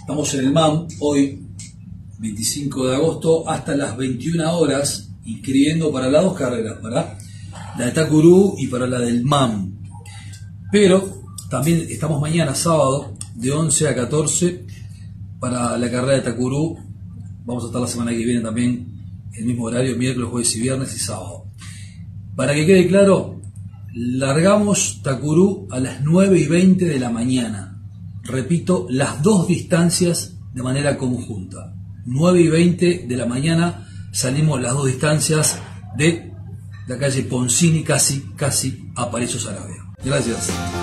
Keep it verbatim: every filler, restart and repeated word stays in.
Estamos en el M A M hoy, veinticinco de agosto, hasta las veintiuna horas, inscribiendo para las dos carreras, para la de Tacurú y para la del M A M. Pero también estamos mañana, sábado, de once a catorce, para la carrera de Tacurú. Vamos a estar la semana que viene también, el mismo horario, miércoles, jueves y viernes y sábado. Para que quede claro, largamos Tacurú a las nueve y veinte de la mañana. Repito, las dos distancias de manera conjunta. nueve y veinte de la mañana salimos las dos distancias de la calle Poncini, casi, casi a Aparicio Saravia. Gracias.